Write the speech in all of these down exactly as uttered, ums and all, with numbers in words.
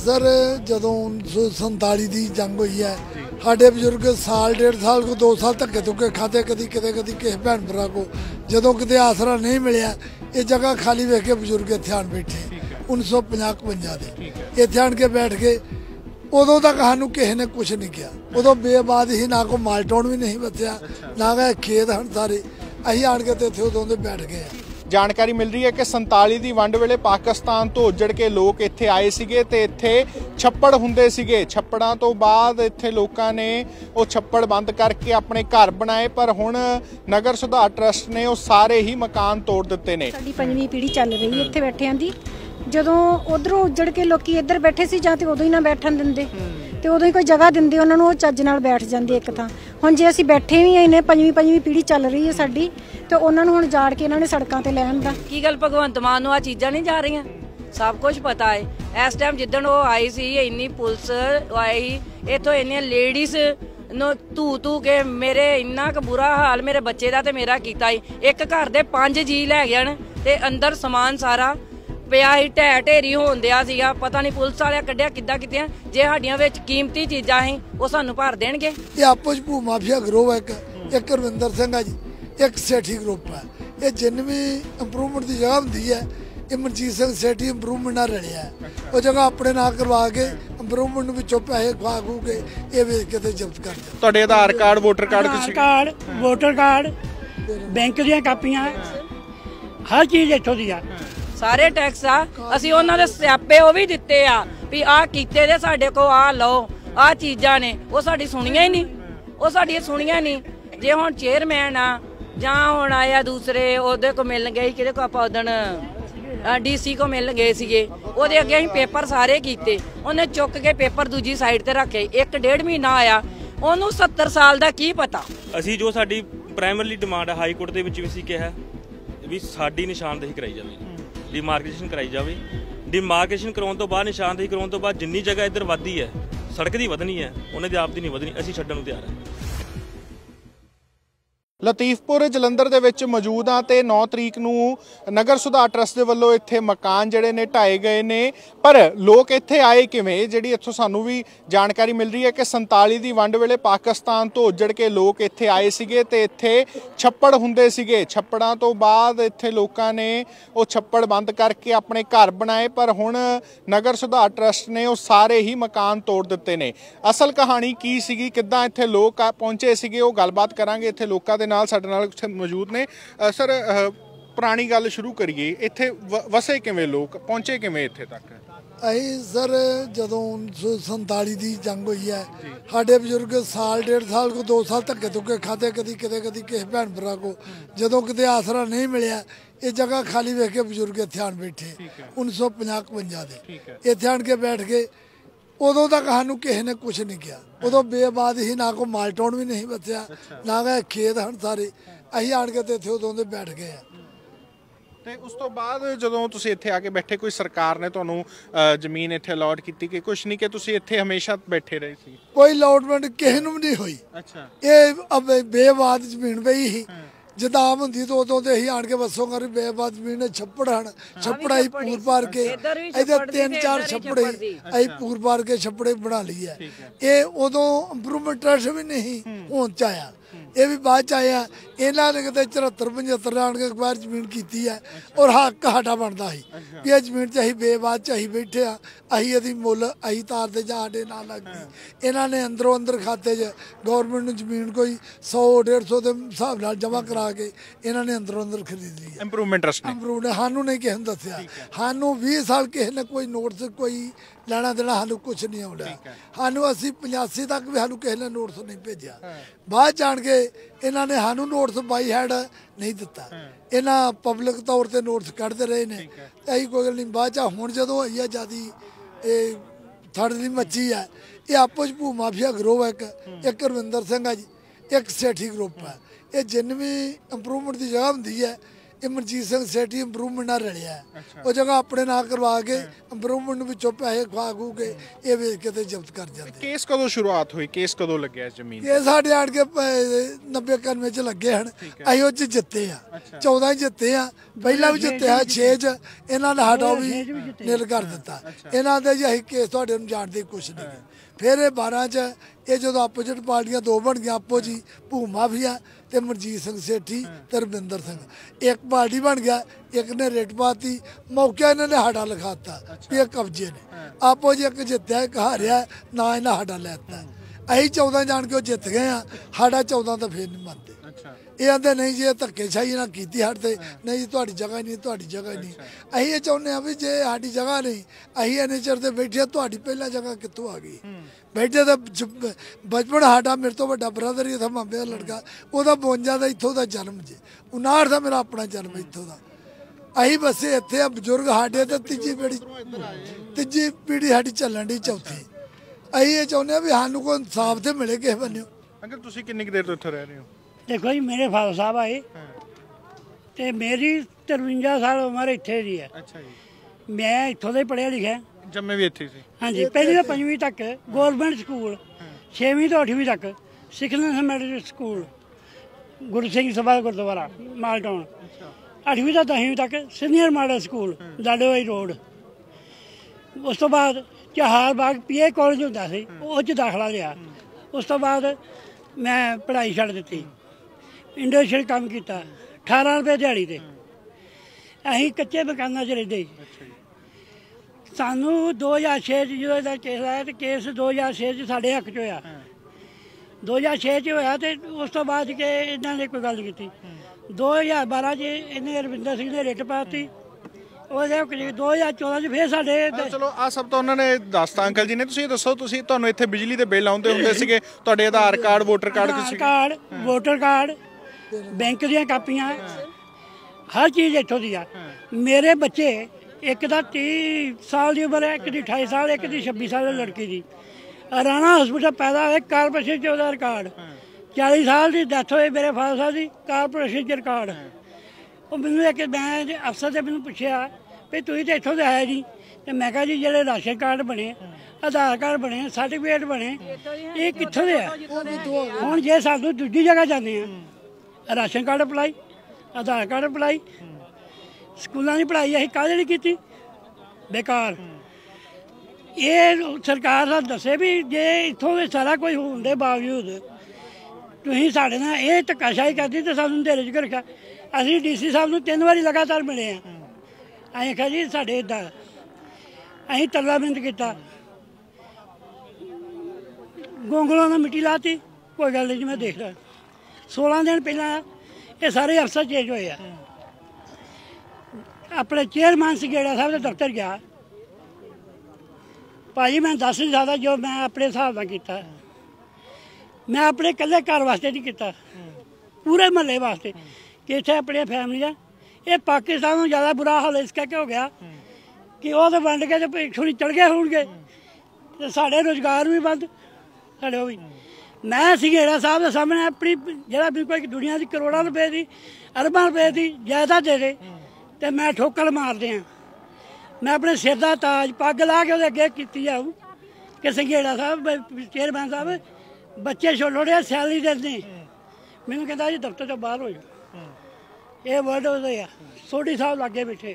Sir जदों उन्नीस सौ संताली की जंग हुई है साढ़े बजुर्ग साल डेढ़ साल को दो साल धक्के धुक्के खाते कदी किते कदी किसी भैन भरा को जदों किते आसरा नहीं मिलिया ये जगह खाली वेख के बजुर्ग इत्थे आन बैठे उन्नीस सौ पंजाह इकवंजा के इत्थे आन के बैठ के उदों तक सानू किसी ने कुछ नहीं किया उदों बेबाद ही ना कोई मालटाउन भी नहीं बचया ना कोई खेत हन सारे असीं आन के इत्थे उदों दे बैठ गए। जानकारी मिल रही है कि संताली की वंड वेले पाकिस्तान तो उजड़ के लोग इत्थे आए सीगे ते इत्थे छप्पड़ हुंदे सीगे। छप्पड़ां तो बाद इत्थे लोकां ने वो छप्पड़ बंद करके अपने घर बनाए पर हुण नगर सुधार ट्रस्ट ने वो सारे ही मकान तोड़ दिते ने। साडी पंजवीं पीढ़ी चल रही है इत्थे बैठियां दी ਜਦੋਂ ਉਧਰੋਂ ਉੱਜੜ ਕੇ ਲੋਕੀ ਇੱਧਰ ਬੈਠੇ ਸੀ ਜਾਂ ਤੇ ਉਦੋਂ ਹੀ ਨਾ ਬੈਠਣ ਦਿੰਦੇ ਤੇ ਉਦੋਂ ਹੀ ਕੋਈ ਜਗ੍ਹਾ ਦਿੰਦੇ ਉਹਨਾਂ ਨੂੰ ਉਹ ਚੱਜ ਨਾਲ ਬੈਠ ਜਾਂਦੇ ਇੱਕ ਥਾਂ। ਹੁਣ ਜੇ ਅਸੀਂ ਬੈਠੇ ਵੀ ਇਹਨੇ ਪੰਜਵੀਂ ਪੰਜਵੀਂ ਪੀੜ੍ਹੀ ਚੱਲ ਰਹੀ ਹੈ ਸਾਡੀ ਤੇ ਉਹਨਾਂ ਨੂੰ ਹੁਣ ਜਾੜ ਕੇ ਇਹਨਾਂ ਨੇ ਸੜਕਾਂ ਤੇ ਲੈਣ ਦਾ ਕੀ ਗੱਲ ਭਗਵੰਤ ਮਾਨ ਨੂੰ ਆ ਚੀਜ਼ਾਂ ਨਹੀਂ ਜਾ ਰਹੀਆਂ ਸਭ ਕੁਝ ਪਤਾ ਹੈ। ਇਸ ਟਾਈਮ ਜਿੱਦਣ ਉਹ ਆਈ ਸੀ ਇੰਨੀ ਪੁਲਿਸ ਆਈ ਇੱਥੋਂ ਇੰਨੀਆਂ ਲੇਡੀਜ਼ ਨੂੰ ਧੂ ਧੂ ਕੇ ਮੇਰੇ ਇੰਨਾ ਕੁ ਬੁਰਾ ਹਾਲ ਮੇਰੇ ਬੱਚੇ ਦਾ ਤੇ ਮੇਰਾ ਕੀਤਾ ਹੀ। ਇੱਕ ਘਰ ਦੇ ਪੰਜ ਜੀ ਲੈ ਗਏ ਨੇ ਤੇ ਅੰਦਰ ਸਮਾਨ ਸਾਰਾ ਪਿਆ ਹੀ ਢਹਿ ਢੇਰੀ ਹੋਣ ਦਿਆ ਸੀਗਾ। ਪਤਾ ਨਹੀਂ ਪੁਲਿਸ ਵਾਲਿਆਂ ਕੱਢਿਆ ਕਿੱਦਾਂ ਕੀਤੀਆਂ। ਜੇ ਸਾਡੀਆਂ ਵਿੱਚ ਕੀਮਤੀ ਚੀਜ਼ਾਂ ਸੀ ਉਹ ਸਾਨੂੰ ਭਰ ਦੇਣਗੇ। ਇਹ ਆਪੋ ਚ ਭੂ ਮਾਫੀਆ ਗਰੋਹ ਹੈ ਇੱਕ ਇੱਕ ਰਵਿੰਦਰ ਸਿੰਘ ਆ ਜੀ ਇੱਕ ਸੇਠੀ ਗਰੁੱਪ ਹੈ। ਇਹ ਜਿੰਨ ਵੀ ਇੰਪਰੂਵਮੈਂਟ ਦੀ ਜਗ੍ਹਾ ਹੁੰਦੀ ਹੈ ਇਹ ਮਨਜੀਤ ਸਿੰਘ ਸੇਠੀ ਇੰਪਰੂਵਮੈਂਟ ਨਾਲ ਰਲਿਆ ਉਹ ਜਗ੍ਹਾ ਆਪਣੇ ਨਾਂ ਕਰਵਾ ਕੇ ਇੰਪਰੂਵਮੈਂਟ ਨੂੰ ਵਿੱਚੋਂ ਪੈਸੇ ਖਵਾ ਖੂ ਕੇ ਇਹ ਵੇਚ ਕੇ ਤੇ ਜ਼ਬਤ ਕਰ ਦਿੱਤਾ। ਤੁਹਾਡੇ Aadhaar card voter card Aadhaar card voter card bank ਦੀਆਂ ਕਾਪੀਆਂ ਹਰ ਚੀਜ਼ ਇੱਥੋਂ ਦੀ ਆ ਸਾਰੇ ਟੈਕਸ ਆ ਅਸੀਂ ਉਹਨਾਂ ਦੇ ਸਿਆਪੇ ਉਹ ਵੀ ਦਿੱਤੇ ਆ ਵੀ ਆਹ ਕੀਤੇ ਦੇ ਸਾਡੇ ਕੋ ਆ ਲਓ ਆਹ ਚੀਜ਼ਾਂ ਨੇ ਉਹ ਸਾਡੀ ਸੁਣੀਆਂ ਹੀ ਨਹੀਂ ਉਹ ਸਾਡੀਆਂ ਸੁਣੀਆਂ ਨਹੀਂ। ਜੇ ਹੁਣ ਚੇਅਰਮੈਨ ਆ ਜਾਂ ਹੁਣ ਆਇਆ ਦੂਸਰੇ ਉਹਦੇ ਕੋ ਮਿਲਣ ਗਏ ਕਿਹਦੇ ਕੋ ਆਪਾਂ ਉਦਣ ਡੀਸੀ ਕੋ ਮਿਲਣ ਗਏ ਸੀਗੇ ਉਹਦੇ ਅੱਗੇ ਅਸੀਂ ਪੇਪਰ ਸਾਰੇ ਕੀਤੇ ਉਹਨੇ ਚੁੱਕ ਕੇ ਪੇਪਰ ਦੂਜੀ ਸਾਈਡ ਤੇ ਰੱਖੇ ਇੱਕ ਡੇਢ ਮਹੀਨਾ ਆਇਆ ਉਹਨੂੰ ਸੱਤਰ ਸਾਲ ਦਾ ਕੀ ਪਤਾ। ਅਸੀਂ ਜੋ ਸਾਡੀ ਪ੍ਰਾਇਮਰੀ ਡਿਮਾਂਡ ਹੈ ਹਾਈ ਕੋਰਟ ਦੇ ਵਿੱਚ ਵੀ ਅਸੀਂ ਕਿਹਾ ਵੀ ਸਾਡੀ ਨਿਸ਼ਾਨਦੇਹੀ ਕਰਾਈ ਜਾਵੇ डिमार्केशन कराई जाए। डिमार्केशन कराने तो बाद निशानदेही कराने तो बाद जिन्नी जगह इधर वधदी है सड़क की वधनी है उन्हें आप की नहीं वधनी असीं छड्डण नूं तैयार है। लतीफपुर जलंधर दे विच मौजूद हाँ ते नौ तरीक नूं नगर सुधार ट्रस्ट दे वल्लों इत्थे मकान जिहड़े ने ढाए गए ने पर लोग इत्थे आए किवें जिहड़ी इत्थों सानूं भी जानकारी मिल रही है कि संताली दी वंड वेले पाकिस्तान तो उजड़ के लोग इत्थे आए सीगे ते इत्थे छप्पड़ हुंदे सीगे। छप्पड़ां तो बाद इत्थे लोकां ने वो छप्पड़ बंद करके अपने घर बनाए पर हुण नगर सुधार ट्रस्ट ने वो सारे ही मकान तोड़ दिते ने। असल कहानी की सीगी किद्दां इत्थे लोग पहुंचे सीगे वो गलबात करांगे इत्थे लोकां दे नाल साडे नाल मौजूद ने। सर पुरानी गल शुरू करिए इत्थे वसे किवें लोग पहुंचे किवें इत्थे तक? असीं सर जदों उन्नीस सौ संताली की जंग हुई है साढ़े बजुर्ग साल डेढ़ साल को दो साल धक्के धुक्के खाते कदी किते कदी किसी भैन भरा को जदों किते आसरा नहीं मिलिया ये जगह खाली वेख के बजुर्ग इत्थे आन बैठे उन्नीस सौ पंजाह इकवंजा के इत्थे आन के बैठ के उदों तक सानू किसी ने कुछ नहीं किया। उदों बेबाद ही ना कोई मालटाउन भी नहीं बचया ना कोई खेत हन सारे असीं आन के इत्थे उदों दे बैठ गए। ਤੇ ਉਸ ਤੋਂ ਬਾਅਦ ਜਦੋਂ ਤੁਸੀਂ ਇੱਥੇ ਆ ਕੇ ਬੈਠੇ ਕੋਈ ਸਰਕਾਰ ਨੇ ਤੁਹਾਨੂੰ ਜ਼ਮੀਨ ਇੱਥੇ ਅਲਾਟ ਕੀਤੀ ਕਿ ਕੁਛ ਨਹੀਂ ਕਿ ਤੁਸੀਂ ਇੱਥੇ ਹਮੇਸ਼ਾ ਬੈਠੇ ਰਹੇ ਸੀ? ਕੋਈ ਅਲਾਟਮੈਂਟ ਕਿਸੇ ਨੂੰ ਵੀ ਨਹੀਂ ਹੋਈ। ਅੱਛਾ ਇਹ ਬੇਬਾਦ ਜ਼ਮੀਨ ਪਈ ਸੀ ਜਿੱਦਾਂ ਆਮ ਹੁੰਦੀ ਤਾਂ ਉਦੋਂ ਤੇ ਅਸੀਂ ਆਣ ਕੇ ਵਸੋਂ ਕਰ ਬੇਬਾਦ ਜ਼ਮੀਨ ਛੱਪੜ ਹਨ ਛੱਪੜਾ ਹੀ ਪੂਰ ਪਾਰ ਕੇ ਇਹਦੇ ਤਿੰਨ ਚਾਰ ਛੱਪੜੇ ਅਸੀਂ ਪੂਰ ਪਾਰ ਕੇ ਛੱਪੜੇ ਬਣਾ ਲਈ ਹੈ। ਇਹ ਉਦੋਂ ਇੰਪਰੂਵਮੈਂਟ ਟਰੱਸਟ ਵੀ ਨਹੀਂ ਹੋਣ ਚ ਆਇਆ ਇਹ ਵੀ ਬਾਅਦ ਚ ਆਇਆ। ਇਹਨਾਂ ਨੇ ਕਿਤੇ ਚੁਹੱਤਰ ਪੰਝੱਤਰ ਆਣ ਕੇ ਅਖਬਾਰ ਜ਼ਮੀਨ ਕੀਤੀ ਹੈ ਔਰ ਹੱਕ ਸਾਡਾ ਬਣਦਾ ਸੀ ਵੀ ਇਹ ਜ਼ਮੀਨ ਚ ਅਸੀਂ ਬੇਬਾਦ ਚ ਅਸੀਂ ਬੈਠੇ ਆ ਅਸੀਂ ਇਹਦੀ ਮੁੱਲ ਅਸੀਂ ਤਾਰਦੇ ਜਾਂ ਸਾਡੇ ਨਾਲ ਲੱਗਦੀ। ਇਹਨਾਂ ਨੇ ਅੰਦਰੋਂ ਅੰਦਰ ਖਾਤੇ 'ਚ ਗੌਰਮੈਂਟ ਨੂੰ ਜ਼ਮੀਨ ਕੋਈ ਸੌ ਡੇਢ ਸੌ ਦੇ ਹਿਸਾਬ ਨਾਲ ਜਮ੍ਹਾਂ ਕਰਾ ਕੇ ਇਹਨਾਂ ਨੇ ਅੰਦਰੋਂ ਅੰਦਰ ਖਰੀਦ ਲਈ। ਇੰਪਰੂਵਮੈਂਟ ਟਰੱਸਟ ਇੰਪਰੂਵ ਨੇ ਸਾਨੂੰ ਨਹੀਂ ਕਿਸੇ ਨੇ ਦੱਸਿਆ ਸਾਨੂੰ ਵੀਹ ਸਾਲ ਕਿਸੇ ਨੇ ਕੋਈ ਨੋਟਿਸ ਕੋਈ ਲੈਣਾ ਦੇਣਾ ਸਾਨੂੰ ਕੁਛ ਨਹੀਂ ਆਉਂਦਾ। ਸਾਨੂੰ ਅਸੀਂ ਪਚਾਸੀ ਤੱਕ ਵੀ ਸਾਨੂੰ ਕਿਸੇ ਨੇ ਨੋਟਿਸ ਨਹੀਂ ਭੇਜਿਆ। ਬਾਅਦ ਜਾਣ ਕੇ ਇਹਨਾਂ ਨੇ ਸਾਨੂੰ ਨੋਟਿਸ ਬਾਈ ਹੈਡ ਨਹੀਂ ਦਿੱਤਾ। ਇਹਨਾਂ ਪਬਲਿਕ ਤੌਰ ਤੇ ਨੋਟਿਸ ਕੱਢਦੇ ਰਹੇ ਨੇ ਅਸੀਂ ਕੋਈ ਗੱਲ ਨਹੀਂ। ਬਾਅਦ ਚ ਹੁਣ ਜਦੋਂ ਹੋਈ ਆ ਜਿਆਦੀ ਇਹ ਥੜ ਦੀ ਮੱਛੀ ਹੈ ਇਹ ਆਪੋ ਚ ਭੂ ਮਾਫੀਆ ਗਰੋਹ ਹੈ ਇੱਕ ਇੱਕ ਰਵਿੰਦਰ ਸਿੰਘ ਆ ਜੀ ਇੱਕ ਸੇਠੀ ਗਰੁੱਪ ਹੈ। ਇਹ ਜਿੰਨ ਵੀ ਇੰਪਰੂਵਮੈਂਟ ਦੀ ਜਗ੍ਹਾ ਹੁੰਦੀ ਹੈ ਇਹ ਮਨਜੀਤ ਸਿੰਘ ਸੇਠੀ ਇੰਪਰੂਵਮੈਂਟ ਨਾਲ ਰਲਿਆ ਉਹ ਜਗ੍ਹਾ ਆਪਣੇ ਨਾਂ ਕਰਵਾ ਕੇ ਇੰਪਰੂਵਮੈਂਟ ਵਿੱਚੋਂ ਪੈਸੇ ਖਵਾ ਖੂ ਕੇ ਇਹ ਵੇਚ ਕੇ ਤੇ ਜ਼ਬਤ ਕਰ ਜਾਂਦੇ। ਕੇਸ ਕਦੋਂ ਸ਼ੁਰੂਆਤ ਹੋਈ, ਕੇਸ ਕਦੋਂ ਲੱਗਿਆ ਇਸ ਜ਼ਮੀਨ ਇਹ ਸਾਡੇ ਆੜ ਕੇ ਨੱਬੇ ਇਕਾਨਵੇਂ ਚ ਲੱਗੇ ਹਨ, ਅਸੀਂ ਉਹ ਚ ਜਿੱਤੇ ਆ, ਚੌਦਾਂ ਜਿੱਤੇ ਆ, ਪਹਿਲਾਂ ਵੀ ਜਿੱਤੇ ਆ ਛੇ ਚ, ਇਹਨਾਂ ਨੇ ਸਾਡਾ ਵੀ ਨਿਲ ਕਰ ਦਿੱਤਾ। ਇਹਨਾਂ ਦੇ ਜੀ ਅਸੀਂ ਕੇਸ ਤੁਹਾਡੇ ਨੂੰ ਜਾਣਦੇ ਕੁਛ ਨਹੀਂ। ਫਿਰ ਇਹ ਬਾਰਾਂ ਚ ਇਹ ਜਦੋਂ ਆਪੋਜਿਟ ਪਾਰਟੀਆਂ ਦੋ ਬਣ ਗਈਆਂ, ਆਪੋ ਜੀ ਭੂ ਮਾਫੀਆ ਤੇ ਮਨਜੀਤ ਸਿੰਘ ਸੇਠੀ ਤੇ ਰਵਿੰਦਰ ਸਿੰਘ, ਇੱਕ ਪਾਰਟੀ ਬਣ ਗਿਆ, ਇੱਕ ਨੇ ਰੇਟ ਪਾਤੀ, ਮੌਕੇ ਇਹਨਾਂ ਨੇ ਸਾਡਾ ਲਿਖਾਤਾ ਵੀ ਇਹ ਕਬਜ਼ੇ ਨੇ। ਆਪੋ ਜੀ ਇੱਕ ਜਿੱਤਿਆ ਇੱਕ ਹਾਰਿਆ, ਨਾ ਇਹਨਾਂ ਸਾਡਾ ਲੈਤਾ। ਅਸੀਂ ਚੌਦਾਂ ਜਾਣ ਕੇ ਉਹ ਜਿੱਤ ਗਏ ਆ, ਸਾਡਾ ਚੌਦਾਂ ਤਾਂ ਫੇਰ ਨਹੀਂ ਮੰਨਦੇ। ਇਹ ਆਂਦੇ ਨਹੀਂ ਜੀ ਇਹ ਧੱਕੇਸ਼ਾਹੀ ਨਾਲ ਕੀਤੀ ਸਾਡੇ ਤੇ, ਨਹੀਂ ਜੀ ਤੁਹਾਡੀ ਜਗ੍ਹਾ ਨਹੀਂ, ਤੁਹਾਡੀ ਜਗ੍ਹਾ ਨਹੀਂ। ਅਸੀਂ ਇਹ ਚਾਹੁੰਦੇ ਹਾਂ ਵੀ ਜੇ ਸਾਡੀ ਜਗ੍ਹਾ ਨਹੀਂ, ਅਸੀਂ ਇੰਨੇ ਚਿਰ ਤੇ ਬੈਠੇ, ਤੁਹਾਡੀ ਪਹਿਲਾਂ ਜਗ੍ਹਾ ਕਿੱਥੋਂ ਆ ਗਈ? ਬੈਠੇ ਤਾਂ ਬਚਪਨ ਸਾਡਾ, ਮੇਰੇ ਤੋਂ ਵੱਡਾ ਬ੍ਰਦਰ ਹੀ था ਮਾਮੇ ਦਾ ਲੜਕਾ, ਉਹਦਾ ਬਵੰਜਾ ਦਾ ਇੱਥੋਂ ਦਾ ਜਨਮ ਜੇ, ਉਨਾਹਠ ਦਾ ਮੇਰਾ ਆਪਣਾ ਜਨਮ ਇੱਥੋਂ ਦਾ। ਅਸੀਂ ਬਸੇ ਇੱਥੇ ਆ, ਬਜ਼ੁਰਗ ਸਾਡੇ ਤੇ ਤੀਜੀ ਪੀੜੀ ਤੀਜੀ ਪੀੜੀ ਸਾਡੀ ਚੱਲਣ ਦੀ, ਚੌਥੀ। ਅਸੀਂ ਇਹ ਚਾਹੁੰਦੇ ਹਾਂ ਵੀ ਸਾਨੂੰ ਕੋਈ ਇਨਸਾਫ ਤੇ ਮਿਲੇ ਕਿਸੇ ਬੰਨਿਓ। ਅੰਕਲ ਤੁਸੀਂ ਕਿੰਨੀ ਕੁ ਦੇਰ ਤੋਂ ਇੱਥੇ ਰਹਿ ਰਹੇ ਹੋ? देखो जी मेरे फादर साहब आए तो मेरी तिरवंजा साल उम्र इत्थे दी है। अच्छा जी। मैं इत्थों का पढ़िया लिखा। जम्मे भी इत्थे सी? हाँ जी, पहली तो पंजवीं तक गौरमेंट स्कूल, छेवीं तो अठवीं तक सिखलन मिडल स्कूल गुरु सिंह सभा गुरुद्वारा मालटाउन, अठवीं तो दसवीं तक senior model school Ladowai road. उस तो बाद चहार बाग पी ए कॉलेज होंदा सी, उह च दाखला लिया। उस तो बाद मैं पढ़ाई छड्ड दित्ती, इंडस्ट्रीयल काम किया, अठारह रुपये दिहाड़ी ते। असीं कच्चे मकाना च रहिंदे सी। सानू दो हज़ार छे च जो इहदा केस आया तो केस दो हज़ार छे च साडे हक च होया। दो हज़ार छे च होया ते उस तो बाद के इन्हां ने कोई गल नहीं कीती। दो हज़ार बारह च इन्हें रविंदर सिंह ने रिट पाती। ਉਹਦੇ दो हज़ार चौदह ਚ ਫੇਰ ਸਾਡੇ। ਚਲੋ ਆ ਸਭ ਤਾਂ ਉਹਨਾਂ ਨੇ ਦੱਸਤਾ ਅੰਕਲ ਜੀ ਨੇ। ਤੁਸੀਂ ਦੱਸੋ, ਤੁਸੀਂ ਤੁਹਾਨੂੰ ਇੱਥੇ ਬਿਜਲੀ ਦੇ ਬਿੱਲ ਆਉਂਦੇ ਹੁੰਦੇ ਸੀਗੇ, ਤੁਹਾਡੇ Aadhaar card voter card Aadhaar card voter card bank ਦੀਆਂ ਕਾਪੀਆਂ ਹਰ ਚੀਜ਼ ਇੱਥੋਂ ਦੀ ਆ। ਮੇਰੇ ਬੱਚੇ ਇੱਕ ਦਾ तीस ਸਾਲ ਦੀ ਉਮਰ ਹੈ, ਇੱਕ ਦੀ अट्ठाईस ਸਾਲ, ਇੱਕ ਦੀ छब्बीस ਸਾਲ ਦੀ ਲੜਕੀ ਦੀ। ਰਾਣਾ ਹਸਪੀਟਲ ਪੈਦਾ ਹੋਏ ਕਾਰਪੋਰੇਸ਼ਨ ਚ ਉਹਦਾ ਰਿਕਾਰਡ, चालीस ਸਾਲ ਦੀ ਡੈਥ ਹੋਈ ਮੇਰੇ ਫਾਦਰ ਸਾਹਿਬ ਦੀ, ਕਾਰਪੋਰੇਸ਼ਨ ਚ ਰਿਕਾਰਡ। ਉਹ ਮੈਨੂੰ ਇੱਕ ਮੈਂ ਅਫਸਰ ਨੇ ਮੈਨੂੰ ਪੁੱਛਿਆ ਵੀ ਤੁਸੀਂ ਤਾਂ ਇੱਥੋਂ ਦੇ ਆਏ ਜੀ, ਤੇ ਮੈਂ ਕਿਹਾ ਜੀ ਜਿਹੜੇ ਰਾਸ਼ਨ ਕਾਰਡ ਬਣੇ, ਆਧਾਰ ਕਾਰਡ ਬਣੇ, ਸਰਟੀਫਿਕੇਟ ਬਣੇ, ਇਹ ਕਿੱਥੋਂ ਦੇ ਆ? ਹੁਣ ਜੇ ਸਾਨੂੰ ਦੂਜੀ ਜਗ੍ਹਾ ਜਾਂਦੇ ਆ, ration card apply, Aadhaar card apply, ਸਕੂਲਾਂ ਦੀ ਪੜ੍ਹਾਈ ਅਸੀਂ ਕਾਹਦੇ ਲਈ ਕੀਤੀ? ਬੇਕਾਰ। ਇਹ ਸਰਕਾਰ ਸਾਨੂੰ ਦੱਸੇ ਵੀ ਜੇ ਇੱਥੋਂ ਦੇ ਸਾਰਾ ਕੁਝ ਹੋਣ ਦੇ ਬਾਵਜੂਦ ਤੁਸੀਂ ਸਾਡੇ ਨਾਲ ਇਹ ਧੱਕਾਸ਼ਾਹੀ ਕਰਦੀ ਤਾਂ ਸਾਨੂੰ ਅੰਧੇਰੇ 'ਚ ਰੱਖਿਆ। ਅਸੀਂ ਡੀ ਸੀ ਸਾਹਿਬ ਨੂੰ ਤਿੰਨ ਵਾਰੀ ਲਗਾਤਾਰ ਮਿਲੇ ਹਾਂ। ਅਸੀਂ ਕਿਹਾ ਜੀ ਸਾਡੇ ਇੱਦਾਂ, ਅਸੀਂ ਤਰਲਾ ਮਿੰਟ ਕੀਤਾ, ਗੋਂਗਲੋਂ ਨਾਲ ਮਿੱਟੀ ਲਾਤੀ, ਕੋਈ ਗੱਲ ਨਹੀਂ ਜੀ ਮੈਂ ਦੇਖ ਰਿਹਾ। सोलह दिन पहला ये सारे अफसर चेंज होए आ। अपने चेयरमैन सगेड़ा साहब के दफ्तर गया, भाई मैं दस नहीं सकता जो मैं अपने हिसाब का किया। मैं अपने कल्ले घर वास्ते नहीं किया, पूरे महल्ले वास्ते कि इतने अपनी फैमिली है। ये पाकिस्तान में ज़्यादा बुरा हाल इस करके हो गया कि वो तो वंड के तो थोड़ी चढ़ गए होंगे, तो साढ़े रोजगार भी बंद साढ़े वो भी। मैं सगेड़ा साहब के सामने अपनी जरा बिल्कुल एक दुनिया की करोड़ों रुपए की अरबों रुपए की जायदाद दे दे तो मैं ठोकर मार दिया। मैं अपने सिर का ताज पग ला के अगे की आऊँ कि सगेड़ा साहब चेयरमैन साहब बच्चे छोड़े सैलरी देते, मैंने कहता जी दफ्तर तो बाहर हो जाओ। ये वर्ड होते आ सोडी साहब लागे बैठे।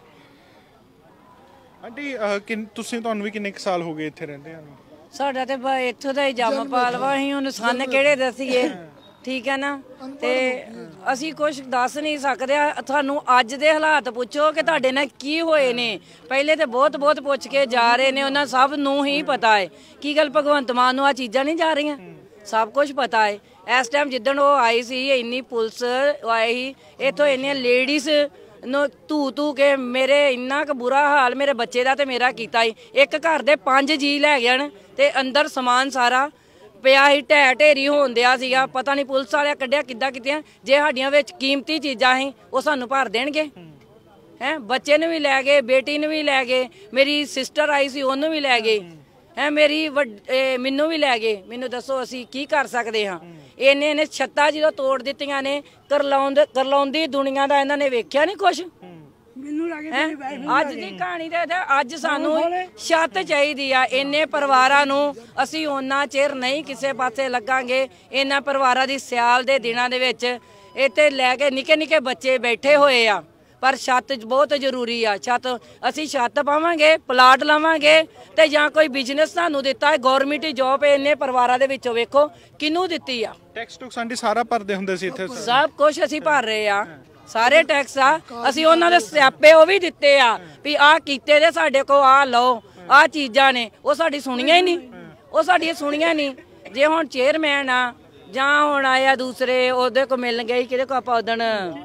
आंटी किन ਤੁਸੀਂ ਤੁਹਾਨੂੰ ਵੀ ਕਿੰਨੇ ਸਾਲ ਹੋ ਗਏ ਇੱਥੇ ਰਹਿੰਦੇ ਆ? ਸਾਡਾ ਤੇ ਇੱਥੋਂ ਦਾ ਹੀ ਜੰਮਪਲ ਵਾ, ਅਸੀਂ ਉਹਨੂੰ ਸੰਨ ਕਿਹੜੇ ਦੱਸੀਏ, ਠੀਕ ਹੈ ਨਾ। ਤੇ ਅਸੀਂ ਕੁਝ ਦੱਸ ਨਹੀਂ ਸਕਦੇ। ਤੁਹਾਨੂੰ ਅੱਜ ਦੇ ਹਾਲਾਤ ਪੁੱਛੋ ਕਿ ਤੁਹਾਡੇ ਨਾਲ ਕੀ ਹੋਏ ਨੇ। ਪਹਿਲੇ ਤੇ ਬਹੁਤ ਬਹੁਤ ਪੁੱਛ ਕੇ ਜਾ ਰਹੇ ਨੇ, ਉਹਨਾਂ ਸਭ ਨੂੰ ਹੀ ਪਤਾ ਹੈ। ਕੀ ਗੱਲ ਭਗਵੰਤ ਮਾਨ ਨੂੰ ਆ ਚੀਜ਼ਾਂ ਨਹੀਂ ਜਾ ਰਹੀਆਂ? ਸਭ ਕੁਝ ਪਤਾ ਹੈ। ਇਸ ਟਾਈਮ ਜਿੱਦਣ ਉਹ ਆਈ ਸੀ ਇੰਨੀ ਪੁਲਿਸ ਆਈ ਸੀ, ਇੱਥੋਂ ਇੰਨੀਆਂ ਲੇਡੀਜ਼ ਨੂੰ ਧੂ ਧੂ ਕੇ ਮੇਰੇ ਇੰਨਾ ਕੁ ਬੁਰਾ ਹਾਲ ਮੇਰੇ ਬੱਚੇ ਦਾ ਤੇ ਮੇਰਾ ਕੀਤਾ ਸੀ। ਇੱਕ ਘਰ ਦੇ ਪੰਜ ਜੀ ਲੈ ਗਏ ਤੇ ਅੰਦਰ ਸਮਾਨ ਸਾਰਾ ਪਿਆ ਸੀ, ਢਹਿ ਢੇਰੀ ਹੋਣ ਦਿਆ ਸੀਗਾ। ਪਤਾ ਨਹੀਂ ਪੁਲਿਸ ਵਾਲਿਆਂ ਕੱਢਿਆ ਕਿੱਦਾਂ ਕੀਤੀਆਂ। ਜੇ ਸਾਡੀਆਂ ਵਿੱਚ ਕੀਮਤੀ ਚੀਜ਼ਾਂ ਸੀ ਉਹ ਸਾਨੂੰ ਭਰ ਦੇਣਗੇ ਹੈਂ। ਬੱਚੇ ਨੂੰ ਵੀ ਲੈ ਗਏ, ਬੇਟੀ ਨੂੰ ਵੀ ਲੈ ਗਏ, ਮੇਰੀ ਸਿਸਟਰ ਆਈ ਸੀ ਉਹਨੂੰ ਵੀ ਲੈ ਗਏ ਹੈ, ਮੇਰੀ ਮੈਨੂੰ ਵੀ ਲੈ ਗਏ। ਮੈਨੂੰ ਦੱਸੋ ਅਸੀਂ ਕੀ ਕਰ ਸਕਦੇ ਹਾਂ? ਇਹਨੇ ਨੇ ਛੱਤਾਂ ਜਦੋਂ ਤੋੜ ਦਿੱਤੀਆਂ ਨੇ ਕਰਲਾਉਂਦ ਕਰਲਾਉਂਦੀ ਦੁਨੀਆ ਦਾ ਇਹਨਾਂ ਨੇ ਵੇਖਿਆ ਨਹੀਂ ਕੁਛ। ਮੈਨੂੰ ਲੱਗੇ ਅੱਜ ਦੀ ਕਹਾਣੀ ਤੇ ਅੱਜ ਸਾਨੂੰ ਛੱਤ ਚਾਹੀਦੀ ਆ। ਇੰਨੇ ਪਰਿਵਾਰਾਂ ਨੂੰ ਅਸੀਂ ਉਹਨਾਂ ਚਿਰ ਨਹੀਂ ਕਿਸੇ ਪਾਸੇ ਲੱਗਾਂਗੇ। ਇਹਨਾਂ ਪਰਿਵਾਰਾਂ ਦੀ ਸਿਆਲ ਦੇ ਦਿਨਾਂ ਦੇ ਵਿੱਚ ਇੱਥੇ ਲੈ ਕੇ ਨਿੱਕੇ ਨਿੱਕੇ ਬੱਚੇ ਬੈਠੇ ਹੋਏ ਆ, ਪਰ ਛੱਤ ਬਹੁਤ ਜ਼ਰੂਰੀ ਆ। ਛੱਤ ਅਸੀਂ ਛੱਤ ਪਾਵਾਂਗੇ, ਪਲਾਟ ਲਾਵਾਂਗੇ ਤੇ ਜਾਂ ਕੋਈ ਬਿਜ਼ਨਸ ਤੁਹਾਨੂੰ ਦਿੱਤਾ ਹੈ ਗਵਰਨਮੈਂਟ ਜੌਬ ਇੰਨੇ ਪਰਿਵਾਰਾਂ ਦੇ ਵਿੱਚੋਂ ਵੇਖੋ ਕਿਹਨੂੰ ਦਿੱਤੀ ਆ। ਟੈਕਸ ਟੁਕਸ ਆਂਟੀ ਸਾਰਾ ਭਰਦੇ ਹੁੰਦੇ ਸੀ ਇੱਥੇ? ਸਭ ਕੁਝ ਅਸੀਂ ਭਰ ਰਹੇ ਆ, ਸਾਰੇ ਟੈਕਸ ਆ। ਅਸੀਂ ਉਹਨਾਂ ਦੇ ਸਿਆਪੇ ਉਹ ਵੀ ਦਿੱਤੇ ਆ ਵੀ ਆਹ ਕੀਤੇ ਦੇ ਸਾਡੇ ਕੋ ਆ ਲਓ ਆਹ ਚੀਜ਼ਾਂ ਨੇ, ਉਹ ਸਾਡੀ ਸੁਣੀਆਂ ਹੀ ਨਹੀਂ, ਉਹ ਸਾਡੀਆਂ ਸੁਣੀਆਂ ਨਹੀਂ। ਜੇ ਹੁਣ ਚੇਅਰਮੈਨ ਆ ਜਾਂ ਹੁਣ ਆਇਆ ਦੂਸਰੇ ਉਹਦੇ ਕੋ ਮਿਲਣ ਗਏ, ਕਿਹਦੇ ਕੋ ਆਪਾਂ ਉਦਣ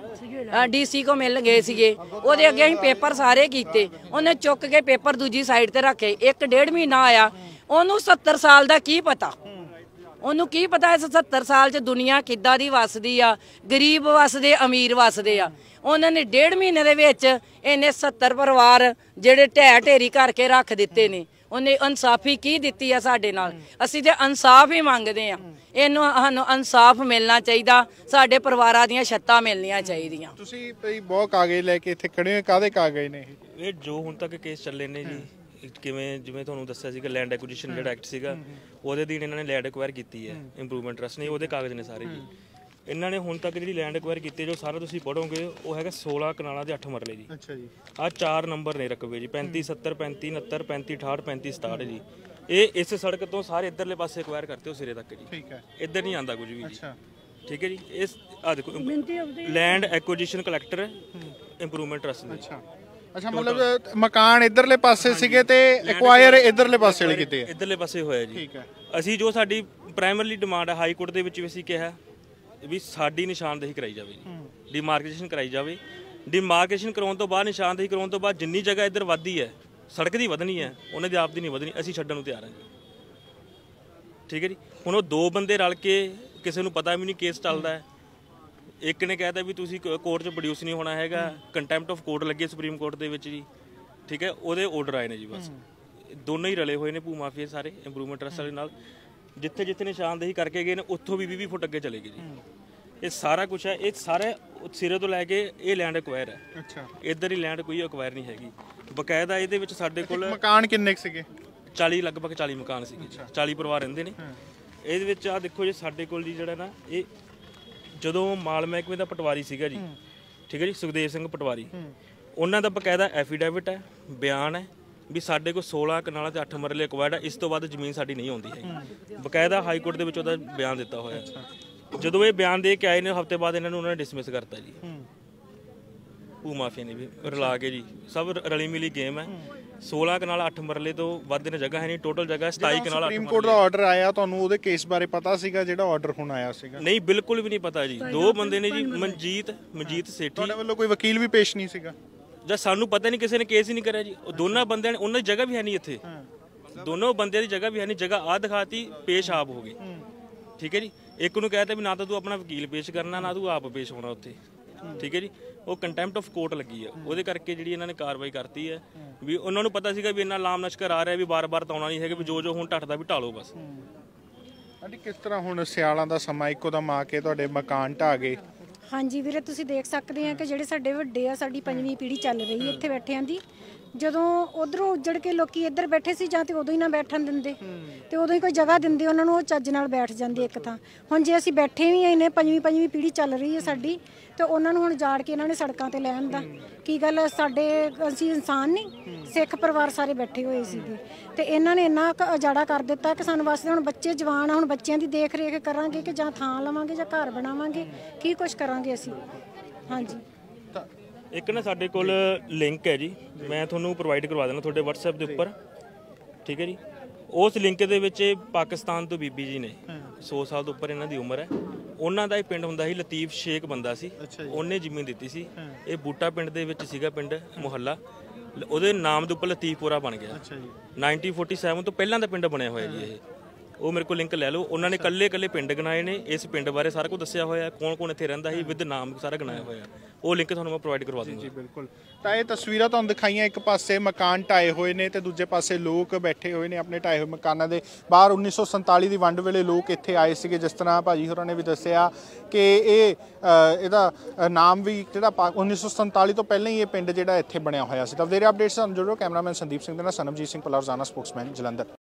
ਡੀਸੀ ਕੋ ਮਿਲਣ ਗਏ ਸੀਗੇ, ਉਹਦੇ ਅੱਗੇ ਅਸੀਂ ਪੇਪਰ ਸਾਰੇ ਕੀਤੇ, ਉਹਨੇ ਚੁੱਕ ਕੇ ਪੇਪਰ ਦੂਜੀ ਸਾਈਡ ਤੇ ਰੱਖੇ। ਇੱਕ ਡੇਢ ਮਹੀਨਾ ਆਇਆ, ਉਹਨੂੰ ਸੱਤਰ ਸਾਲ ਦਾ ਕੀ ਪਤਾ, ਉਹਨੂੰ ਕੀ ਪਤਾ ਇਸ ਸੱਤਰ ਸਾਲ 'ਚ ਦੁਨੀਆ ਕਿੱਦਾਂ ਦੀ ਵਸਦੀ ਆ, ਗਰੀਬ ਵਸਦੇ ਅਮੀਰ ਵਸਦੇ ਆ। ਉਹਨਾਂ ਨੇ ਡੇਢ ਮਹੀਨੇ ਦੇ ਵਿੱਚ ਇਹਨੇ ਸੱਤਰ ਪਰਿਵਾਰ ਜਿਹੜੇ ਢਹਿ ਢੇਰੀ ਕਰਕੇ ਰੱਖ ਦਿੱਤੇ ਨੇ। ਉਹਨੇ ਇਨਸਾਫੀ ਕੀ ਦਿੱਤੀ ਆ ਸਾਡੇ ਨਾਲ? ਅਸੀਂ ਤੇ ਇਨਸਾਫ ਹੀ ਮੰਗਦੇ ਆ। ਇਹਨੂੰ ਸਾਨੂੰ ਇਨਸਾਫ ਮਿਲਣਾ ਚਾਹੀਦਾ, ਸਾਡੇ ਪਰਿਵਾਰਾਂ ਦੀਆਂ ਛੱਤਾਂ ਮਿਲਣੀਆਂ ਚਾਹੀਦੀਆਂ। ਤੁਸੀਂ ਭਈ ਬਹੁਤ ਕਾਗਜ਼ ਲੈ ਕੇ ਇੱਥੇ ਖੜੇ ਹੋ, ਕਾਹਦੇ ਕਾਗਜ਼ ਨੇ ਇਹ? ਇਹ ਜੋ ਹੁਣ ਤੱਕ ਕੇਸ ਚੱਲੇ ਨੇ ਜੀ, ਕਿਵੇਂ ਜਿਵੇਂ ਤੁਹਾਨੂੰ ਦੱਸਿਆ ਸੀਗਾ ਲੈਂਡ ਐਕੁਜੀਸ਼ਨ ਜਿਹੜਾ ਐਕਟ ਸੀਗਾ ਉਹਦੇ ਅਧੀਨ ਇਹਨਾਂ ਨੇ ਲੈਂਡ ਐਕਵਾਇਰ ਕੀਤੀ ਹੈ ਇੰਪਰੂਵਮੈਂਟ ਟਰਸਟ ਨੇ, ਉਹਦੇ ਕਾਗਜ਼ ਨੇ ਸਾਰੇ ਜੀ। ਇਹਨਾਂ ਨੇ ਹੁਣ ਤੱਕ ਜਿਹੜੀ ਲੈਂਡ ਐਕਵਾਇਰ ਕੀਤੀ ਜੋ ਸਾਰਾ ਤੁਸੀਂ ਪੜੋਗੇ ਉਹ ਹੈਗਾ ਸੋਲਾਂ ਕਨਾਲਾਂ ਦੇ ਅੱਠ ਮਰਲੇ ਜੀ। ਅੱਛਾ ਜੀ। ਆਹ ਚਾਰ ਨੰਬਰ ਨੇ ਰਕਬੇ ਜੀ, ਪੈਂਤੀ ਸੱਤਰ ਪੈਂਤੀ ਉਨੱਤਰ ਪੈਂਤੀ ਅਠਾਹਠ ਪੈਂਤੀ ਸਤਾਹਠ ਜੀ। ਇਹ ਇਸ ਸੜਕ ਤੋਂ ਸਾਰੇ ਇੱਧਰਲੇ ਪਾਸੇ ਐਕਵਾਇਰ ਕਰਤੇ ਹੋ ਸਿਰੇ ਤੱਕ ਜੀ। ਠੀਕ ਹੈ। ਇੱਧਰ ਨਹੀਂ ਆਂਦਾ ਕੁਝ ਵੀ ਜੀ। ਅੱਛਾ ਠੀਕ ਹੈ ਜੀ। ਇਸ ਆ ਦੇਖੋ land acquisition collector improvement trust ਦੇ। ਅੱਛਾ ਅੱਛਾ, ਮਤਲਬ ਮਕਾਨ ਇੱਧਰਲੇ ਪਾਸੇ ਸੀਗੇ ਤੇ ਐਕਵਾਇਰ ਇੱਧਰਲੇ ਪਾਸੇ ਵਾਲੇ ਕੀਤੇ ਆ? ਇੱਧਰਲੇ ਪਾਸੇ ਹੋਇਆ ਜੀ। ਠੀਕ ਹੈ। ਅਸੀਂ ਜੋ ਸਾਡੀ ਪ੍ਰਾਇਮਰੀ ਡਿਮਾਂਡ ਹੈ ਹਾਈ ਕੋਰਟ ਦੇ ਵਿੱਚ ਵੀ ਅਸੀਂ ਕਿਹਾ ਵੀ ਸਾਡੀ ਨਿਸ਼ਾਨਦੇਹੀ ਕਰਾਈ ਜਾਵੇ ਜੀ, ਡਿਮਾਰਕੇਸ਼ਨ ਕਰਾਈ ਜਾਵੇ। ਡਿਮਾਰਕੇਸ਼ਨ ਕਰਾਉਣ ਤੋਂ ਬਾਅਦ ਨਿਸ਼ਾਨਦੇਹੀ ਕਰਾਉਣ ਤੋਂ ਬਾਅਦ ਜਿੰਨੀ ਜਗ੍ਹਾ ਇੱਧਰ ਵੱਧਦੀ ਹੈ ਸੜਕ ਦੀ ਵਧਣੀ ਹੈ, ਉਹਨਾਂ ਦੀ ਆਪ ਦੀ ਨਹੀਂ ਵਧਣੀ, ਅਸੀਂ ਛੱਡਣ ਨੂੰ ਤਿਆਰ ਹਾਂ ਜੀ। ਠੀਕ ਹੈ ਜੀ। ਹੁਣ ਉਹ ਦੋ ਬੰਦੇ ਰਲ ਕੇ ਕਿਸੇ ਨੂੰ ਪਤਾ ਵੀ ਨਹੀਂ ਕੇਸ ਚੱਲਦਾ ਹੈ। ਇੱਕ ਨੇ ਕਹਿਤਾ ਵੀ ਤੁਸੀਂ ਕੋਰਟ 'ਚ ਪ੍ਰੋਡਿਊਸ ਨਹੀਂ ਹੋਣਾ ਹੈਗਾ, ਕੰਟੈਂਪਟ ਆਫ ਕੋਰਟ ਲੱਗੇ ਸੁਪਰੀਮ ਕੋਰਟ ਦੇ ਵਿੱਚ ਜੀ। ਠੀਕ ਹੈ, ਉਹਦੇ ਆਰਡਰ ਆਏ ਨੇ ਜੀ। ਬਸ ਦੋਨੋਂ ਹੀ ਰਲੇ ਹੋਏ ਨੇ ਭੂ ਮਾਫੀਆ ਸਾਰੇ ਇੰਪਰੂਵਮੈਂਟ ਟਰਸਟ ਵਾਲੇ ਨਾਲ। ਜਿੱਥੇ ਜਿੱਥੇ ਨਿਸ਼ਾਨਦੇਹੀ ਕਰਕੇ ਗਏ ਨੇ ਉੱਥੋਂ ਵੀ ਵੀਹ ਫੁੱਟ ਅੱਗੇ ਚਲੇ ਗਏ ਜੀ। ਇਹ ਸਾਰਾ ਕੁਝ ਹੈ, ਇਹ ਸਾਰੇ ਸਿਰੇ ਤੋਂ ਲੈ ਕੇ ਇਹ ਲੈਂਡ ਐਕਵਾਇਰ ਹੈ। ਅੱਛਾ। ਇੱਧਰ ਹੀ ਲੈਂਡ ਕੋਈ ਐਕਵਾਇਰ ਨਹੀਂ ਹੈਗੀ ਬਕਾਇਦਾ। ਇਹਦੇ ਵਿੱਚ ਸਾਡੇ ਕੋਲ ਮਕਾਨ ਕਿੰਨੇ ਸੀਗੇ? ਚਾਲੀ ਲਗਭਗ ਚਾਲੀ ਮਕਾਨ ਸੀਗੇ, ਚਾਲੀ ਪਰਿਵਾਰ ਰਹਿੰਦੇ ਨੇ ਇਹਦੇ ਵਿੱਚ। ਆ ਦੇਖੋ ਜੀ ਸਾਡੇ ਕੋਲ ਜੀ ਜਿਹੜਾ ਨਾ ਇਹ ਜਦੋਂ ਮਾਲ ਮਹਿਕਮੇ ਦਾ ਪਟਵਾਰੀ ਸੀਗਾ ਜੀ, ਠੀਕ ਹੈ ਜੀ, ਸੁਖਦੇਵ ਸਿੰਘ ਪਟਵਾਰੀ, ਉਹਨਾਂ ਦਾ ਬਕਾਇਦਾ ਐਫੀਡੈਵਿਟ ਹੈ, ਬਿਆਨ ਹੈ ਵੀ ਸਾਡੇ ਕੋਲ ਸੋਲਾਂ ਕਨਾਲਾਂ ਤੇ ਅੱਠ ਮਰਲੇ ਐਕਵਾਇਰਡ ਹੈ, ਇਸ ਤੋਂ ਬਾਅਦ ਜ਼ਮੀਨ ਸਾਡੀ ਨਹੀਂ ਆਉਂਦੀ ਹੈਗੀ। ਬਕਾਇਦਾ ਹਾਈ ਕੋਰਟ ਦੇ ਵਿੱਚ ਉਹਦਾ ਬਿਆਨ ਦਿੱਤਾ ਹੋਇਆ। ਜਦੋਂ ਇਹ ਬਿਆਨ ਦੇ ਕੇ ਆਏ ਨੇ ਹਫ਼ਤੇ ਬਾਅਦ ਇਹਨਾਂ ਨੂੰ ਉਹਨਾਂ ਨੇ ਡਿਸਮਿਸ ਕਰਤਾ ਜੀ। ਭੂ ਮਾਫੀਆ ਨੇ ਵੀ ਰਲਾ ਕੇ ਜੀ, ਸਭ ਰਲੀ ਮਿਲੀ ਗੇਮ ਹੈ। ਸੋਲਾਂ ਕਨਾਲ ਅੱਠ ਮਰਲੇ ਤੋਂ ਵੱਧ ਨੇ ਜਗ੍ਹਾ ਹੈ ਨਹੀਂ, ਟੋਟਲ ਜਗ੍ਹਾ ਸਤਾਈ ਕਨਾਲ। ਸੁਪਰੀਮ ਕੋਰਟ ਦਾ ਆਰਡਰ ਆਇਆ, ਤੁਹਾਨੂੰ ਉਹਦੇ ਕੇਸ ਬਾਰੇ ਪਤਾ ਸੀਗਾ ਜਿਹੜਾ ਆਰਡਰ ਹੁਣ ਆਇਆ ਸੀਗਾ? ਨਹੀਂ, ਬਿਲਕੁਲ ਵੀ ਨਹੀਂ ਪਤਾ ਜੀ। ਦੋ ਬੰਦੇ ਨੇ ਜੀ, ਮਨਜੀਤ ਮਨਜੀਤ ਸੇਠੀ। ਤੁਹਾਡੇ ਵੱਲੋਂ ਕੋਈ ਵਕੀਲ ਵੀ ਪੇਸ਼ ਨਹੀਂ ਸੀਗਾ? ਜਦ ਸਾਨੂੰ ਪਤਾ ਨਹੀਂ, ਕਿਸੇ ਨੇ ਕੇਸ ਹੀ ਨਹੀਂ ਕਰਿਆ ਜੀ। ਉਹ ਦੋਨਾਂ ਬੰਦਿਆਂ ਨੇ, ਉਹਨਾਂ ਦੀ ਜਗ੍ਹਾ ਵੀ ਹੈ ਨਹੀਂ ਇੱਥੇ, ਦੋਨੋਂ ਬੰਦਿਆਂ ਦੀ ਜਗ੍ਹਾ ਵੀ ਹੈ ਨਹੀਂ। ਜਗ੍ਹਾ ਆ ਦਿਖਾਤੀ, ਪੇਸ਼ ਆਪ ਹੋ ਗਏ। ਠੀਕ ਹੈ ਜੀ। ਇੱਕ ਨੂੰ ਕਹਿਤਾ ਵੀ ਨਾ ਤਾਂ ਤੂੰ ਆਪਣਾ ਵਕੀਲ ਪੇਸ਼ ਕਰਨਾ, ਨਾ ਤੂੰ ਆਪ ਪੇਸ਼ ਹੋਣਾ ਉੱਥੇ। ਠੀਕ ਹੈ ਜੀ। ਉਹ ਕੰਟੈਂਪਟ ਆਫ ਕੋਰਟ ਲੱਗੀ ਆ, ਉਹਦੇ ਕਰਕੇ ਜਿਹੜੀ ਇਹਨਾਂ ਨੇ ਕਾਰਵਾਈ ਕਰਤੀ ਹੈ। ਵੀ ਉਹਨਾਂ ਨੂੰ ਪਤਾ ਸੀਗਾ ਵੀ ਇੰਨਾ ਲਾਮ ਲਸ਼ਕਰ ਆ ਰਿਹਾ ਵੀ ਬਾਰ-ਬਾਰ ਤਾਂ ਆਉਣਾ ਨਹੀਂ ਹੈਗਾ, ਵੀ ਜੋ ਜੋ ਹੁਣ ਢੱਟਦਾ ਵੀ ਢਾਲੋ ਬਸ। ਆਂਟੀ ਕਿਸ ਤਰ੍ਹਾਂ ਹੁਣ ਸਿਆਲਾਂ ਦਾ ਸਮਾਂ ਇੱਕੋ ਦਮ ਆ ਕੇ ਤੁਹਾਡੇ ਮਕਾਨ ਢਾਹ ਗਏ? ਹਾਂਜੀ ਵੀਰੇ, ਤੁਸੀਂ ਦੇਖ ਸਕਦੇ ਆ ਕਿ ਜਿਹੜੇ ਸਾਡੇ ਵੱਡੇ ਆ, ਸਾਡੀ ਪੰਜਵੀਂ ਪੀੜ੍ਹੀ ਚੱਲ ਰਹੀ ਇੱਥੇ ਬੈਠਿਆਂ ਦੀ। ਜਦੋਂ ਉਧਰੋਂ ਉੱਜੜ ਕੇ ਲੋਕੀ ਇੱਧਰ ਬੈਠੇ ਸੀ ਜਾਂ ਤੇ ਉਦੋਂ ਹੀ ਨਾ ਬੈਠਣ ਦਿੰਦੇ ਤੇ ਉਦੋਂ ਹੀ ਕੋਈ ਜਗ੍ਹਾ ਦਿੰਦੇ ਉਹਨਾਂ ਨੂੰ, ਉਹ ਚੱਜ ਨਾਲ ਬੈਠ ਜਾਂਦੇ ਇੱਕ ਥਾਂ। ਹੁਣ ਜੇ ਅਸੀਂ ਬੈਠੇ ਵੀ ਇਹਨੇ ਪੰਜਵੀਂ ਪੰਜਵੀਂ ਪੀੜ੍ਹੀ ਚੱਲ ਰਹੀ ਹੈ ਸਾਡੀ, ਤੇ ਉਹਨਾਂ ਨੂੰ ਹੁਣ ਜਾੜ ਕੇ ਇਹਨਾਂ ਨੇ ਸੜਕਾਂ ਤੇ ਲੈਣ ਦਾ ਕੀ ਗੱਲ? ਸਾਡੇ ਅਸੀਂ ਇਨਸਾਨ ਨਹੀਂ? ਸਿੱਖ ਪਰਿਵਾਰ ਸਾਰੇ ਬੈਠੇ ਹੋਏ ਸੀਗੇ ਤੇ ਇਹਨਾਂ ਨੇ ਇੰਨਾ ਉਜਾੜਾ ਕਰ ਦਿੱਤਾ ਕਿ ਸਾਨੂੰ ਵਾਸਤੇ ਹੁਣ ਬੱਚੇ ਜਵਾਨ ਆ, ਹੁਣ ਬੱਚਿਆਂ ਦੀ ਦੇਖ ਰੇਖ ਕਰਾਂਗੇ ਕਿ ਜਾਂ ਥਾਂ ਲਵਾਂਗੇ ਜਾਂ ਘਰ ਬਣਾਵਾਂਗੇ, ਕੀ ਕੁਛ ਕਰਾਂਗੇ ਅਸੀਂ। ਹਾਂਜੀ। ਇੱਕ ਨਾ ਸਾਡੇ ਕੋਲ ਲਿੰਕ ਹੈ ਜੀ, ਮੈਂ ਤੁਹਾਨੂੰ ਪ੍ਰੋਵਾਈਡ ਕਰਵਾ ਦੇਣਾ ਤੁਹਾਡੇ WhatsApp ਦੇ ਉੱਪਰ। ਠੀਕ ਹੈ ਜੀ। ਉਸ ਲਿੰਕ ਦੇ ਵਿੱਚ ਪਾਕਿਸਤਾਨ ਤੋਂ ਬੀਬੀ ਜੀ ਨੇ, ਸੌ ਸਾਲ ਤੋਂ ਉੱਪਰ ਇਹਨਾਂ ਦੀ ਉਮਰ ਹੈ। ਉਹਨਾਂ ਦਾ ਇਹ ਪਿੰਡ ਹੁੰਦਾ ਸੀ ਲਤੀਫ ਸ਼ੇਖ ਬੰਦਾ ਸੀ, ਉਹਨੇ ਜ਼ਮੀਨ ਦਿੱਤੀ ਸੀ। ਇਹ ਬੂਟਾ ਪਿੰਡ ਦੇ ਵਿੱਚ ਸੀਗਾ ਪਿੰਡ ਮੁਹੱਲਾ, ਉਹਦੇ ਨਾਮ ਦੇ ਉੱਪਰ ਲਤੀਫਪੁਰਾ ਬਣ ਗਿਆ। ਨਾਈਨਟੀਨ ਫੋਰਟੀ ਸੈਵਨ ਤੋਂ ਪਹਿਲਾਂ ਦਾ ਪਿੰਡ ਬਣਿਆ ਹੋਇਆ ਜੀ ਇਹ। ਉਹ ਮੇਰੇ ਕੋਲ ਲਿੰਕ ਲੈ ਲਓ। ਉਹਨਾਂ ਨੇ ਕੱਲੇ ਕੱਲੇ ਪਿੰਡ ਗਣਾਏ ਨੇ, ਇਸ ਪਿੰਡ ਬਾਰੇ ਸਾਰਾ ਕੁਝ ਦੱਸਿਆ ਹੋਇਆ, ਕੌਣ ਕੌਣ ਇੱਥੇ ਰਹਿੰਦਾ ਸੀ ਵਿਦ ਨਾਮ ਸਾਰਾ ਗਣਾਇਆ ਹੋਇਆ। ਉਹ ਲਿੰਕ ਤੁਹਾਨੂੰ ਮੈਂ ਪ੍ਰੋਵਾਈਡ ਕਰਵਾ ਦੂੰਗਾ ਜੀ ਬਿਲਕੁਲ। ਤਾਂ ਇਹ ਤਸਵੀਰਾਂ ਤੁਹਾਨੂੰ ਦਿਖਾਈਆਂ, ਇੱਕ ਪਾਸੇ ਮਕਾਨ ਢਾਏ ਹੋਏ ਨੇ ਤੇ ਦੂਜੇ ਪਾਸੇ ਲੋਕ ਬੈਠੇ ਹੋਏ ਨੇ ਆਪਣੇ ਢਾਏ ਹੋਏ ਮਕਾਨਾਂ ਦੇ ਬਾਹਰ। ਉੱਨੀ ਸੌ ਸੰਤਾਲੀ ਦੀ ਵੰਡ ਵੇਲੇ ਲੋਕ ਇੱਥੇ ਆਏ ਸੀਗੇ, ਜਿਸ ਤਰ੍ਹਾਂ ਭਾਜੀ ਹੋਰਾਂ ਨੇ ਵੀ ਦੱਸਿਆ ਕਿ ਇਹ ਇਹਦਾ ਨਾਮ ਵੀ ਜਿਹੜਾ ਉੱਨੀ ਸੌ ਸੰਤਾਲੀ ਤੋਂ ਪਹਿਲਾਂ ਹੀ ਇਹ ਪਿੰਡ ਜਿਹੜਾ ਇੱਥੇ ਬਣਿਆ ਹੋਇਆ ਸੀ। ਤਾਂ ਵਧੇਰੇ ਅਪਡੇਟਸ ਤੁਹਾਨੂੰ ਜਰੂਰ ਕੈਮਰਾਮੈਨ ਸੰਦੀਪ ਸਿੰਘ ਦੇ ਨਾਲ ਸਨਮਜੀਤ ਸਿੰਘ ਪਲਾ, ਰੋਜ਼ਾਨਾ ਸਪੋਕਸਮੈਨ, ਜਲੰਧਰ।